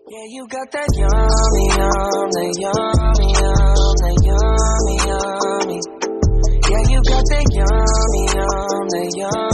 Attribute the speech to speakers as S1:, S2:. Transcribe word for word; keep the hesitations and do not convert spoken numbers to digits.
S1: Yeah, you got that yummy, yum, that yummy, yum, that yummy, yummy. Yeah, you got that yummy, yum, that yummy.